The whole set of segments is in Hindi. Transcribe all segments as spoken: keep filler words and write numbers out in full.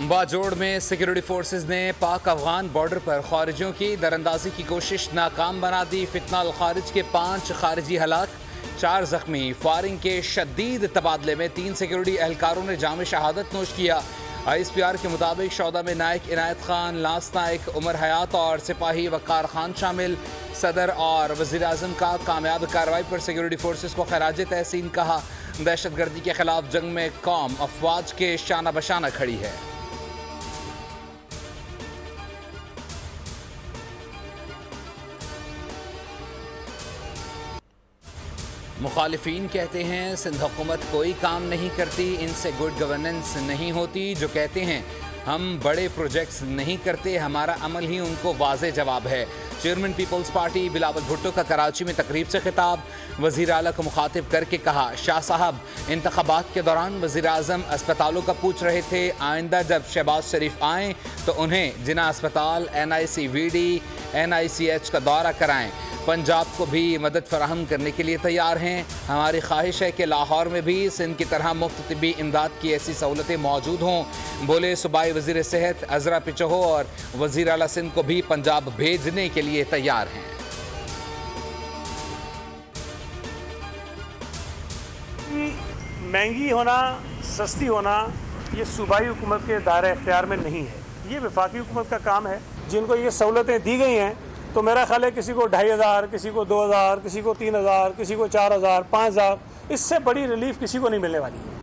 बाजोड़ में सिक्योरिटी फोर्सेज ने पाक अफगान बॉर्डर पर खारिजियों की दरअंदाजी की कोशिश नाकाम बना दी। फितना अल खारिज के पाँच खारिजी हलाक, चार जख्मी। फायरिंग के शदीद तबादले में तीन सिक्योरिटी एहलकारों ने जाम शहादत नोश किया। आई एस पी आर के मुताबिक शौदा में नायक इनायत खान, लांस नायक उमर हयात और सिपाही वकार खान शामिल। सदर और वज़ीर आज़म का कामयाब कार्रवाई पर सिक्योरिटी फोर्सेज को खराज तहसीन कहा। दहशत गर्दी के खिलाफ जंग में कौम अफवाज के शाना बशाना खड़ी है। मुखालिफिन कहते हैं सिंध हुकूमत कोई काम नहीं करती, इनसे गुड गवर्नेंस नहीं होती। जो कहते हैं हम बड़े प्रोजेक्ट्स नहीं करते, हमारा अमल ही उनको वाज़े जवाब है। चेयरमैन पीपल्स पार्टी बिलावल भुट्टो का कराची में तकरीब से खिताब। वज़ीर आला को मुखातिब करके कहा, शाह साहब इंतखाबात के दौरान वज़ीर आज़म अस्पतालों का पूछ रहे थे, आइंदा जब शहबाज शरीफ आएँ तो उन्हें जिना अस्पताल, N I C V D, N I C H का दौरा कराएँ। पंजाब को भी मदद फराहम करने के लिए तैयार हैं। हमारी ख्वाहिश है कि लाहौर में भी सिंध की तरह मुफ्त तिब्बी इमदाद की ऐसी सहूलतें मौजूद हों। बोले सूबाई वज़ीर सेहत अजरा पिचहो और वज़ीर आला सिंध को भी पंजाब भेजने के लिए तैयार हैं। महंगी होना, सस्ती होना ये सूबाई हुकूमत के दायरे इख्तियार में नहीं है, ये वफाकी हुकूमत का काम है। जिनको ये सहूलतें दी गई हैं तो मेरा ख्याल है किसी को ढाई हज़ार, किसी को दो हज़ार, किसी को तीन हज़ार, किसी को चार हज़ार, पाँच हज़ार, इससे बड़ी रिलीफ किसी को नहीं मिलने वाली है।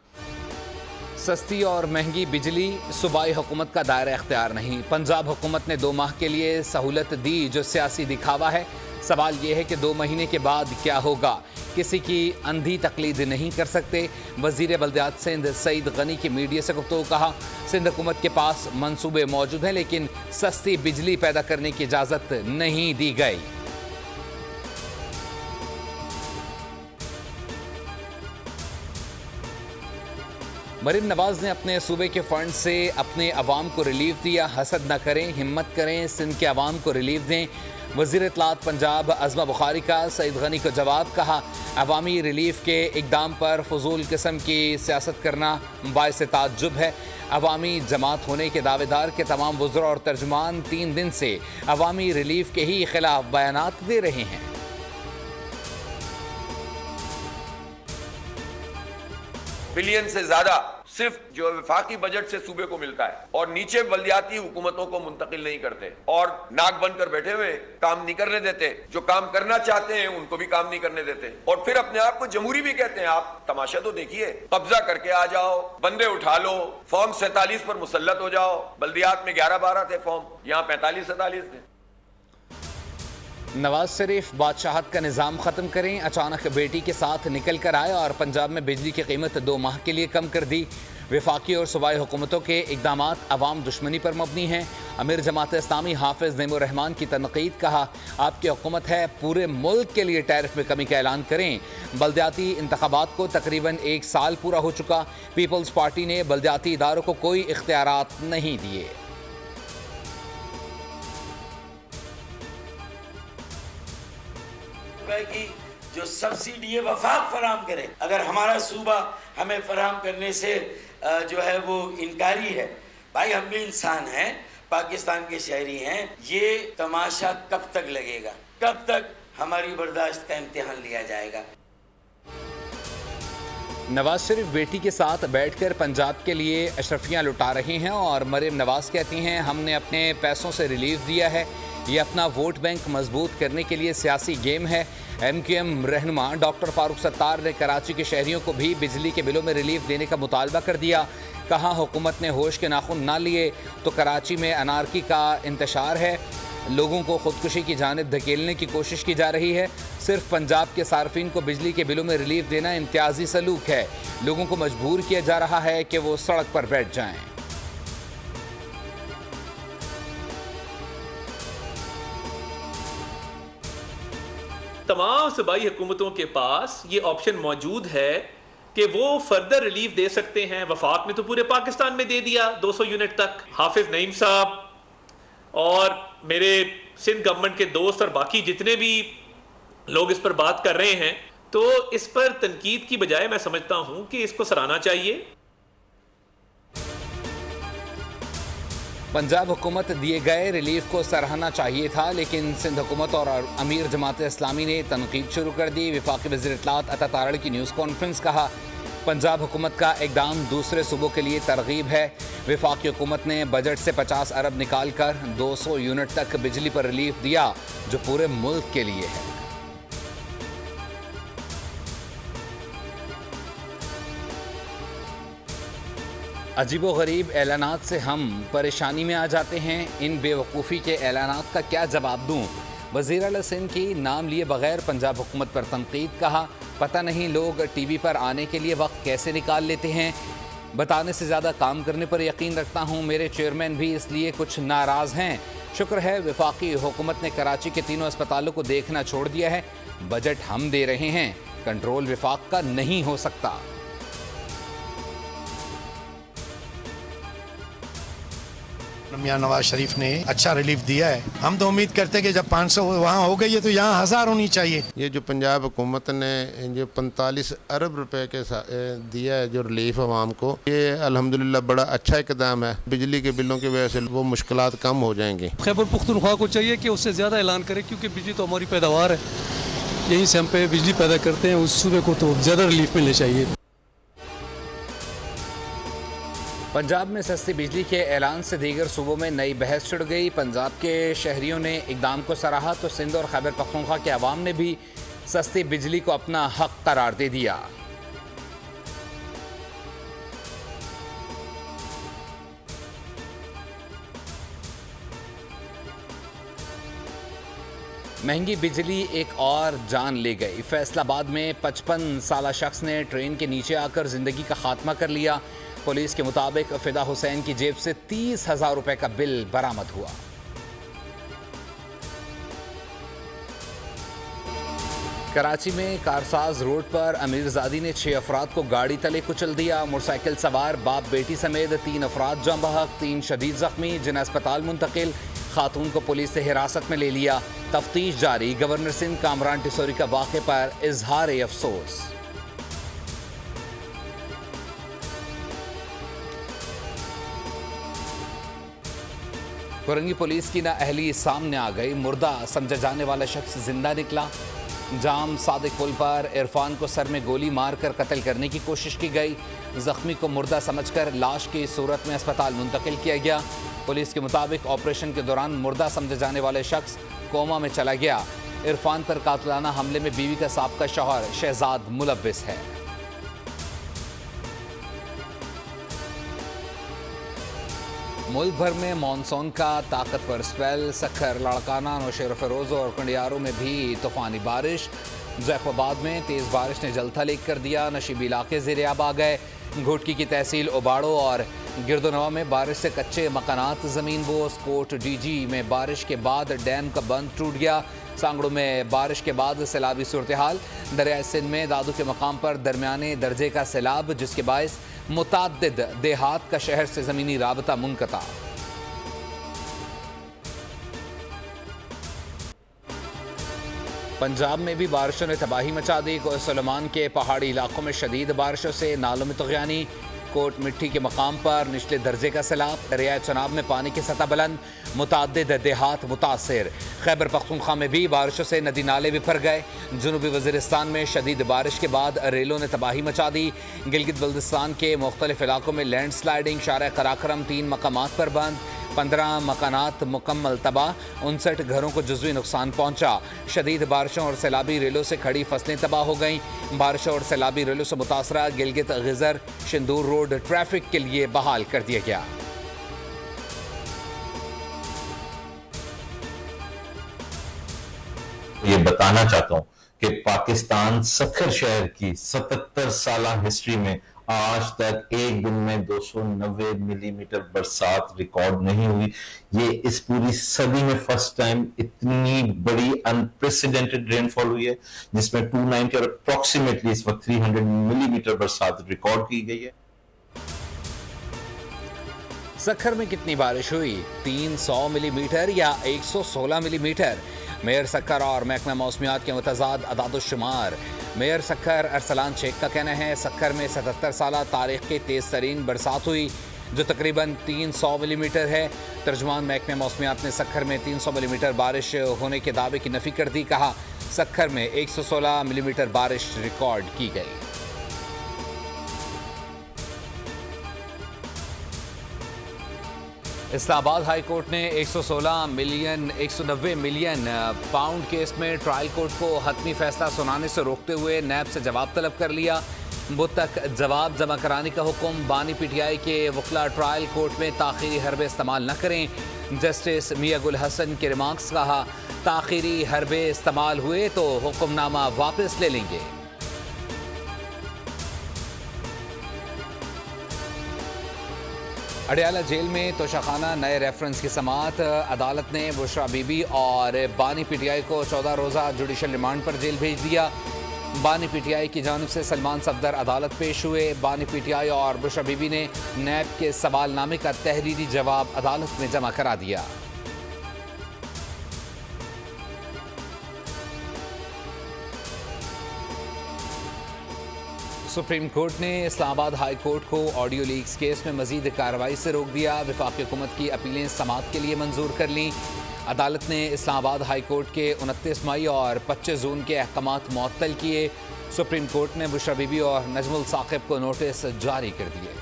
सस्ती और महंगी बिजली सूबाई हुकूमत का दायरा इख्तियार नहीं। पंजाब हुकूमत ने दो माह के लिए सहूलत दी जो सियासी दिखावा है। सवाल यह है कि दो महीने के बाद क्या होगा, किसी की अंधी तकलीद नहीं कर सकते। वज़ीर बल्दियात सिंध सईद गनी की मीडिया से गुफ्तगू कहा, सिंध हुकूमत के पास मंसूबे मौजूद हैं लेकिन सस्ती बिजली पैदा करने की इजाज़त नहीं दी गई। मरीम नवाज ने अपने सूबे के फंड से अपने अवाम को रिलीफ दिया। हसद न करें, हिम्मत करें, सिंध के अवाम को रिलीफ दें। वज़ीर इत्तलात पंजाब अज़मा बुखारी का सईद गनी को जवाब, कहा अवामी रिलीफ के इक़दाम पर फजूल किस्म की सियासत करना बाइस ताज्जुब है। अवामी जमात होने के दावेदार के तमाम वज़रा और तर्जुमान तीन दिन से अवामी रिलीफ के ही खिलाफ बयानात दे रहे हैं। बिलियन से ज्यादा सिर्फ जो वफाकी बजट से सूबे को मिलता है और नीचे बल्दियाती हुकूमतों को मुंतकिल नहीं करते और नाक बंद कर बैठे हुए काम नहीं करने देते। जो काम करना चाहते हैं उनको भी काम नहीं करने देते और फिर अपने आप को जमहूरी भी कहते हैं। आप तमाशा तो देखिए, कब्जा करके आ जाओ, बंदे उठा लो, फॉर्म सैतालीस पर मुसल्लत हो जाओ। बल्दियात में ग्यारह बारह थे फॉर्म, यहाँ पैंतालीस सैतालीस थे। नवाज शरीफ बादशाहत का निज़ाम ख़त्म करें, अचानक बेटी के साथ निकल कर आए और पंजाब में बिजली की कीमत दो माह के लिए कम कर दी। वफाकी और सूबाई हुकूमतों के इक़दामात अवाम दुश्मनी पर मबनी हैं। अमीर जमात इस्लामी हाफिज़ नईमुर रहमान की तनक़ीद, कहा आपकी हुकूमत है पूरे मुल्क के लिए टैरिफ में कमी का ऐलान करें। बल्दियाती इंतखाबात को तकरीबन एक साल पूरा हो चुका, पीपल्स पार्टी ने बल्दियाती इदारों को कोई इख्तियारात नहीं दिए। की जो सब्सिडी है वफाक फराम करे। अगर हमारा सूबा हमें फराम करने से जो है वो इनकारी है, भाई हम भी इंसान हैं, पाकिस्तान के शहरी हैं, ये तमाशा कब तक लगेगा? कब तक हमारी बर्दाश्त का इम्तिहान लिया जाएगा? नवाज शरीफ बेटी के साथ बैठकर पंजाब के लिए अशरफियाँ लुटा रहे हैं और मरीम नवाज कहती हैं हमने अपने पैसों से रिलीफ दिया है, ये अपना वोट बैंक मजबूत करने के लिए सियासी गेम है। एम क्यू एम रहनुमा डॉक्टर फारूक सत्तार ने कराची के शहरियों को भी बिजली के बिलों में रिलीफ देने का मुतालबा कर दिया। कहा हुकूमत ने होश के नाखून ना लिए तो कराची में अनारकी का इंतशार है, लोगों को खुदकुशी की जानिब धकेलने की कोशिश की जा रही है। सिर्फ पंजाब के सार्फिन को बिजली के बिलों में रिलीफ देना इम्तियाजी सलूक है, लोगों को मजबूर किया जा रहा है कि वो सड़क पर बैठ जाएं। तमाम सूबाई हुकूमतों के पास ये ऑप्शन मौजूद है कि वो फर्दर रिलीफ दे सकते हैं। वफाक ने तो पूरे पाकिस्तान में दे दिया दो सौ यूनिट तक। हाफिज नईम साहब और मेरे सिंध गवर्नमेंट के दोस्त और बाकी जितने भी लोग इस पर बात कर रहे हैं, तो इस पर तनकीद की बजाय मैं समझता हूं कि इसको सराहना चाहिए। पंजाब हुकूमत दिए गए रिलीफ को सराहना चाहिए था, लेकिन सिंध हुकूमत और अमीर जमात इस्लामी ने तनकीद शुरू कर दी। वफाकी वज़ीर इत्तलात अता तारड़ की न्यूज़ कॉन्फ्रेंस। कहा, पंजाब हुकूमत का इकदाम दूसरे सूबों के लिए तरगीब है। वफाकी हुकूमत ने बजट से पचास अरब निकाल कर दो सौ यूनिट तक बिजली पर रिलीफ दिया, जो पूरे मुल्क के लिए है। अजीबो गरीब ऐलानात से हम परेशानी में आ जाते हैं। इन बेवकूफ़ी के ऐलानात का क्या जवाब दूँ? वज़ीर आला सिंध की नाम लिए बगैर पंजाब हुकूमत पर तनकीद। कहा, पता नहीं लोग टीवी पर आने के लिए वक्त कैसे निकाल लेते हैं। बताने से ज़्यादा काम करने पर यकीन रखता हूँ। मेरे चेयरमैन भी इसलिए कुछ नाराज़ हैं। शुक्र है वफाकी हुकूमत ने कराची के तीनों अस्पतालों को देखना छोड़ दिया है। बजट हम दे रहे हैं, कंट्रोल वफाक का नहीं हो सकता। मियां नवाज शरीफ ने अच्छा रिलीफ दिया है। हम तो उम्मीद करते हैं कि जब पाँच सौ वहाँ हो गई है तो यहाँ हज़ार होनी चाहिए। ये जो पंजाब हुकूमत ने जो पैंतालीस अरब रुपए के दिया है जो रिलीफ आवाम को, ये अल्हम्दुलिल्लाह बड़ा अच्छा इकदाम है। बिजली के बिलों की वजह से वो मुश्किलात कम हो जाएंगी। खैबर पुख्तनख्वा को चाहिए कि उससे ज़्यादा ऐलान करे, क्योंकि बिजली तो हमारी पैदावार है, यहीं से हम पे बिजली पैदा करते हैं। उस सूबे को तो ज़्यादा रिलीफ मिलनी चाहिए। पंजाब में सस्ती बिजली के ऐलान से दीगर सूबों में नई बहस छिड़ गई। पंजाब के शहरियों ने इकदाम को सराहा तो सिंध और खैबर पख्तूनख्वा के अवाम ने भी सस्ती बिजली को अपना हक करार दे दिया। महंगी बिजली एक और जान ले गई। फैसलाबाद में पचपन साला शख्स ने ट्रेन के नीचे आकर जिंदगी का खात्मा कर लिया। पुलिस के मुताबिक फिदा हुसैन की जेब से तीस हजार रुपए का बिल बरामद हुआ। कराची में कारसाज रोड पर अमीरजादी ने छह अफराद को गाड़ी तले कुचल दिया। मोटरसाइकिल सवार बाप बेटी समेत तीन अफराद जम बहक, तीन शदीद जख्मी, जिन्हें अस्पताल मुंतकिल। खातून को पुलिस से हिरासत में ले लिया। तफ्तीश जारी। गवर्नर सिंध कामरान टिसोरी का वाक़े पर इजहार अफसोस। कुरंगी पुलिस की नाअहली सामने आ गई। मुर्दा समझा जाने वाला शख्स जिंदा निकला। जाम सादिक पुल पर इरफान को सर में गोली मारकर कत्ल करने की कोशिश की गई। जख्मी को मुर्दा समझकर लाश की सूरत में अस्पताल मुंतकिल किया गया। पुलिस के मुताबिक ऑपरेशन के दौरान मुर्दा समझे जाने वाले शख्स कोमा में चला गया। इरफान पर कातिलाना हमले में बीवी का साबका शौहर शहजाद मुलव्विस है। मुल्क भर में मानसून का ताकतवर स्पेल। सखर, लाड़काना, नौशेर फरोज और कंडियारों में भी तूफानी बारिश। जैफाबाद में तेज़ बारिश ने जलथा लेक कर दिया। नशीबी इलाके ज़ेर-ए-आब आ गए। घोटकी की तहसील उबाड़ो और गिरदोनवा में बारिश से कच्चे मकानात ज़मीन बोस। कोट डीजी में बारिश के बाद डैम का बंद टूट गया। सांगड़ों में बारिश के बाद सैलाबी सूरत हाल। दरियाए सिंध में दादू के मकाम पर दरमियाने दर्जे का सैलाब, जिसके बायस मुताद्दिद देहात का शहर से ज़मीनी राबता मुनक़ता। पंजाब में भी बारिशों ने तबाही मचा दी। कोसलमान के पहाड़ी इलाकों में शदीद बारिशों से नालों में तुग़यानी। कोट मिट्टी के मकाम पर निचले दर्जे का सैलाब। रियाय चनाब में पानी की सतह बुलंद। मुताद्दिद देहात मुतासिर। खैबर पख्तूनख्वा में भी बारिशों से नदी नाले बिफर गए। जनूबी वज़ीरिस्तान में शदीद बारिश के बाद रेलों ने तबाही मचा दी। गिलगित बल्तिस्तान के मुख्तलिफ इलाकों में लैंड स्लाइडिंग। शारा कराक्रम तीन मकामात पर बंद। पंद्रह मकानात मुकम्मल तबाह। उनसठ घरों को जुज़वी नुकसान पहुंचा। शदीद बारिशों और सैलाबी रेलों से खड़ी फसलें तबाह हो गईं। बारिशों और सैलाबी रेलों से मुतासरा गिलगित गिज़र शिंदूर रोड ट्रैफिक के लिए बहाल कर दिया गया। ये बताना चाहता हूं कि पाकिस्तान सखर शहर की सतहत्तर साल हिस्ट्री में आज तक एक दिन में दो सौ नब्बे मिलीमीटर बरसात रिकॉर्ड नहीं हुई। ये इस पूरी सदी में फर्स्ट टाइम इतनी बड़ी अनप्रेसिडेंटेड रेनफॉल हुई है, जिसमें दो सौ नब्बे और अप्रोक्सीमेटली इस वक्त तीन सौ मिलीमीटर बरसात रिकॉर्ड की गई है। सखर में कितनी बारिश हुई? तीन सौ मिलीमीटर या एक सौ सोलह मिलीमीटर? मेयर सखर और महकमा मौसमियात के मुतज़ाद अदाद-ओ-शुमार। मेयर सखर अरसलान शेख का कहना है सखर में सतहत्तर साल तारीख की तेज़ तरीन बरसात हुई। जो तकरीबन तीन सौ मिलीमीटर है। तर्जुमान महकमे मौसमियात ने सक्खर में तीन सौ मिलीमीटर बारिश होने के दावे की नफी कर दी। कहा सक्खर में एक सौ सोलह मिलीमीटर बारिश रिकॉर्ड की गई। इस्लामाबाद हाई कोर्ट ने एक सौ सोलह मिलियन एक सौ नब्बे मिलियन पाउंड केस में ट्रायल कोर्ट को हतमी फैसला सुनाने से रोकते हुए नैब से जवाब तलब कर लिया। बुध तक जवाब जमा कराने का हुक्म। बानी पीटीआई के वकला ट्रायल कोर्ट में ताखीरी हरबे इस्तेमाल न करें। जस्टिस मियां गुल हसन के रिमार्क्स। कहा ताखीरी हरबे इस्तेमाल हुए तो हुक्मनामा वापस ले लेंगे। अडयाला जेल में तोशाखाना नए रेफरेंस की समाअत। अदालत ने बुशरा बीबी और बानी पीटीआई को चौदह रोज़ा जुडिशल रिमांड पर जेल भेज दिया। बानी पीटीआई की जानिब से सलमान सफदर अदालत पेश हुए। बानी पीटीआई और बुशरा बीबी ने नैब के सवालनामे का तहरीरी जवाब अदालत में जमा करा दिया। सुप्रीम कोर्ट ने इस्लामाबाद हाई कोर्ट को ऑडियो लीक्स केस में मजीद कार्रवाई से रोक दिया। वफाकी हुकूमत की अपीलें समाअत के लिए मंजूर कर लीं। अदालत ने इस्लामाबाद हाई कोर्ट के उनतीस मई और पच्चीस जून के अहकामात मुअत्तल किए। सुप्रीम कोर्ट ने बुशरा बीबी और नजमुल साकिब को नोटिस जारी कर दिए।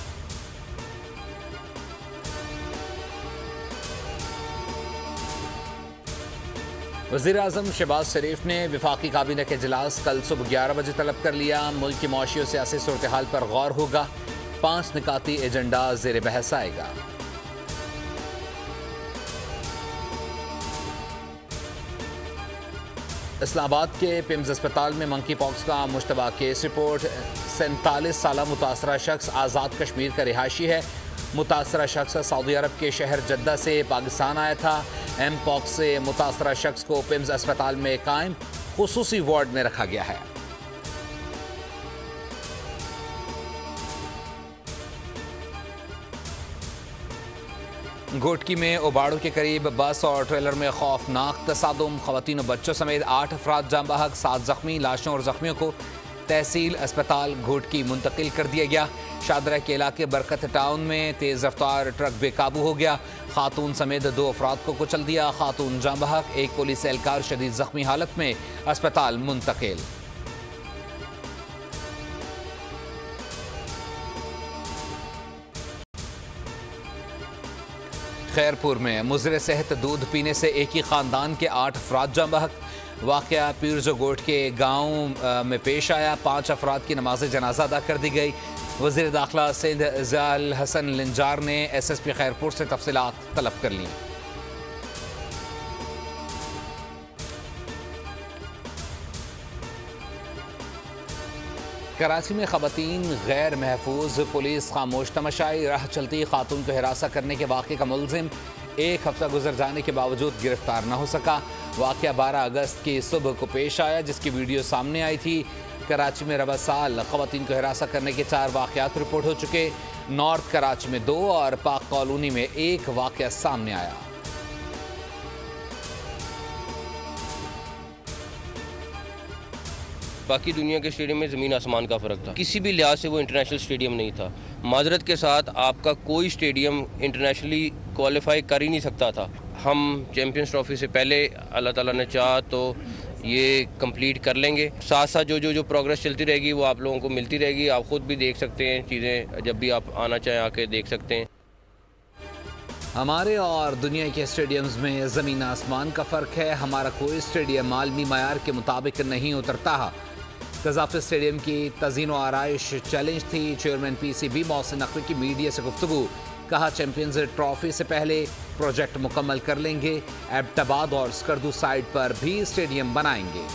वज़ीर आज़म शहबाज शरीफ ने वफाकी काबीना के इजलास कल सुबह ग्यारह बजे तलब कर लिया। मुल्क की मौशी और सियासी सूरत हाल पर गौर होगा। पाँच निकाती एजेंडा ज़ेर बहस आएगा। इस्लामाबाद के पिम्स अस्पताल में मंकी पॉक्स का मुश्तबा केस रिपोर्ट। सैंतालीस साल मुतासरा शख्स आज़ाद कश्मीर का रिहायशी है। मुतासरा शख्स सऊदी अरब के शहर जद्दा से पाकिस्तान आया था। एम पॉक्स से मुतासरा शख्स को पिम्स अस्पताल में कायम खुसूसी वार्ड में रखा गया है। घोटकी में उबाड़ू के करीब बस और ट्रेलर में खौफनाक तसादुम। खवातीन और बच्चों समेत आठ अफराद जाम बहक, सात जख्मी। लाशों और जख्मियों को तहसील अस्पताल घोटकी मुंतकिल कर दिया गया। शादरा के इलाके बरकत टाउन में तेज़ रफ्तार ट्रक बेकाबू हो गया। खातून समेत दो अफराद को कुचल दिया। खातून जाम बहक, एक पुलिस एहलकार शदीद जख्मी हालत में अस्पताल मुंतकिल। खैरपुर में मुज़र सेहत दूध पीने से एक ही ख़ानदान के आठ अफराद जाम बहक। वाक़या पीरजो गोट के गाँव में पेश आया। पाँच अफराद की नमाज जनाजा अदा कर दी गई। वज़ीर दाखिला सिंध ज़ियाल हसन लिंजार ने एस एस पी खैरपुर से तफसीलात तलब कर ली। कराची में ख़वातीन गैर महफूज, पुलिस खामोश तमाशाई। राह चलती खातून को हिरासा करने के वाक़े का मुलजिम एक हफ्ता गुजर जाने के बावजूद गिरफ्तार न हो सका। वाक़या बारह अगस्त की सुबह को पेश आया, जिसकी वीडियो सामने आई थी। कराची में रबा साल ख़वातीन को हिरासा करने के चार वाक़यात रिपोर्ट हो चुके। नॉर्थ कराची में दो और पाक कॉलोनी में एक वाक़या सामने आया। बाकी दुनिया के स्टेडियम में ज़मीन आसमान का फ़र्क था। किसी भी लिहाज से वो इंटरनेशनल स्टेडियम नहीं था। माजरत के साथ आपका कोई स्टेडियम इंटरनेशनली क्वालिफाई कर ही नहीं सकता था। हम चैम्पियंस ट्रॉफी से पहले अल्लाह ताला ने चाहा तो ये कंप्लीट कर लेंगे। साथ साथ जो जो जो प्रोग्रेस चलती रहेगी वो आप लोगों को मिलती रहेगी। आप ख़ुद भी देख सकते हैं चीज़ें, जब भी आप आना चाहें आके देख सकते हैं। हमारे और दुनिया के स्टेडियम्स में ज़मीन आसमान का फ़र्क है। हमारा कोई स्टेडियम आलमी मयार के मुताबिक नहीं उतरता। कज़ाफ़ स्टेडियम की तज़ीन व आराइश चैलेंज थी। Chairman P C B Mohsin Naqvi की मीडिया से गुफ्तगू। कहा चैम्पियंस ट्रॉफी से पहले प्रोजेक्ट मुकम्मल कर लेंगे। एबटाबाद और स्कर्दू साइड पर भी स्टेडियम बनाएंगे।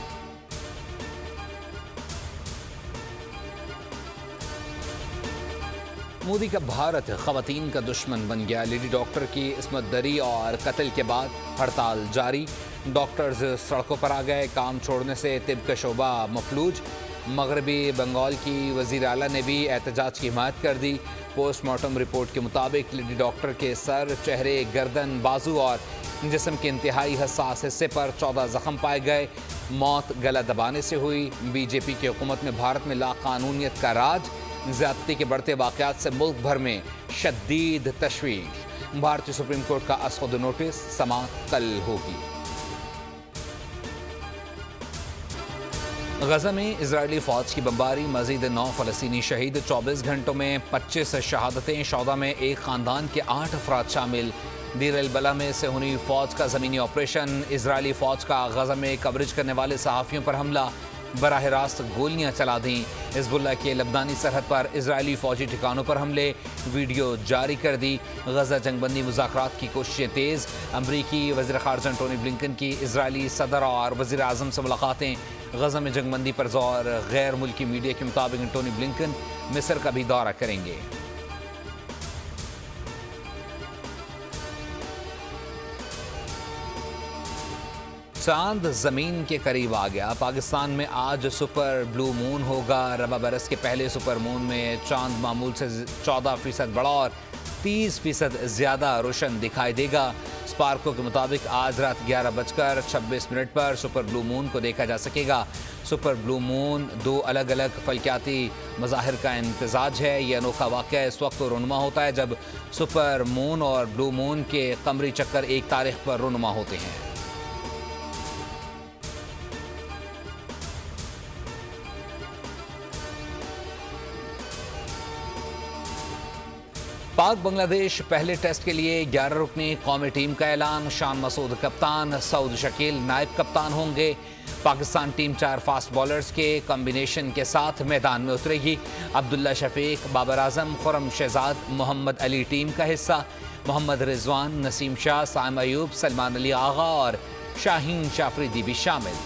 मोदी का भारत ख़वातीन का दुश्मन बन गया। लेडी डॉक्टर की इस्मत दरी और कत्ल के बाद हड़ताल जारी। डॉक्टर्स सड़कों पर आ गए। काम छोड़ने से तिब का शोबा मफलूज। मगरबी बंगाल की वज़ीर आला ने भी एहतजाज की हिमायत कर दी। पोस्टमार्टम रिपोर्ट के मुताबिक लेडी डॉक्टर के सर, चेहरे, गर्दन, बाजू और जिस्म के इंतहाई हसास हिस्से पर चौदह जख्म पाए गए। मौत गला दबाने से हुई। बीजेपी की हुकूमत में भारत में लाकानूनियत का राज। ज्यादती के बढ़ते वाकयात से मुल्क भर में शदीद तशवीश। भारतीय सुप्रीम कोर्ट का असखुद नोटिस, समाअत कल होगी। गजा में इजरायली फौज की बमबारी, मजीद नौ फलस्तीनी शहीद। चौबीस घंटों में पच्चीस शहादतें। शौदा में एक खानदान के आठ अफराद शामिल। दीर अल बला में से हुनी फौज का जमीनी ऑपरेशन। इजरायली फौज का गजा में कवरेज करने वाले सहाफ़ियों पर हमला, बराह रास्त गोलियां चला दी। हिज़्बुल्लाह के लबनानी सरहद पर इजरायली फौजी ठिकानों पर हमले, वीडियो जारी कर दी। गजा जंगबंदी मुज़ाकरात की कोशिशें तेज़। अमरीकी वज़ीर ख़ारजा एंटोनी ब्लिंकन की इजरायली सदर और वज़ीर आज़म से मुलाकातें। गजा में जंगबंदी पर जोर। गैर मुल्की मीडिया के मुताबिक एंटोनी ब्लिंकन मिस्र का भी दौरा करेंगे। चांद जमीन के करीब आ गया। पाकिस्तान में आज सुपर ब्लू मून होगा। रबा बरस के पहले सुपर मून में चांद मामूल से चौदह फीसद बड़ा और तीस फीसद ज़्यादा रोशन दिखाई देगा। स्पार्को के मुताबिक आज रात ग्यारह बजकर छब्बीस मिनट पर सुपर ब्लू मून को देखा जा सकेगा। सुपर ब्लू मून दो अलग अलग फल्कियाती मज़ाहिर का इम्तजाज है। यह अनोखा वाक़या इस वक्त रुनुमा होता है जब सुपर मून और ब्लू मून के कमरी चक्कर एक तारीख पर रुनुमा होते हैं। पाक बांग्लादेश पहले टेस्ट के लिए ग्यारह रुकनी कौमी टीम का ऐलान। शान मसूद कप्तान, सऊद शकील नायब कप्तान होंगे। पाकिस्तान टीम चार फास्ट बॉलर्स के कॉम्बिनेशन के साथ मैदान में उतरेगी। अब्दुल्ला शफीक, बाबर आजम, खुरम शहजाद, मोहम्मद अली टीम का हिस्सा। मोहम्मद रिजवान, नसीम शाह, साइम अयूब, सलमान अली आगा और शाहीन शाफरीदी भी शामिल।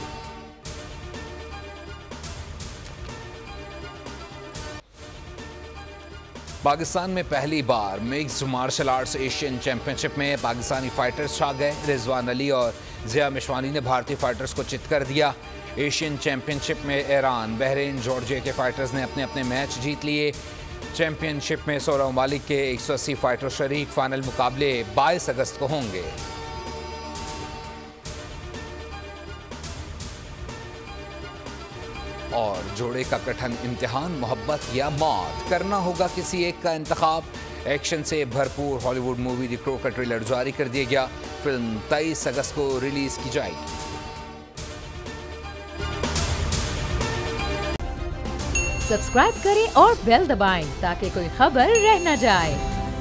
पाकिस्तान में पहली बार mixed martial arts Asian championship में पाकिस्तानी फाइटर्स छा गए। रिजवान अली और जिया मिशवानी ने भारतीय फाइटर्स को चित कर दिया। एशियन चैंपियनशिप में ईरान, बहरीन, जॉर्जिया के फाइटर्स ने अपने अपने मैच जीत लिए। चैंपियनशिप में सोलह ममालिक के एक सौ अस्सी फाइटर शरीक। फाइनल मुकाबले बाईस अगस्त को होंगे। और जोड़े का कठिन इम्तिहान, मोहब्बत या मौत, करना होगा किसी एक का इंतखाब। एक्शन से भरपूर हॉलीवुड मूवी द क्रो का ट्रेलर जारी कर दिया गया। फिल्म तेईस अगस्त को रिलीज की जाएगी। सब्सक्राइब करें और बेल दबाएं ताकि कोई खबर रह न जाए।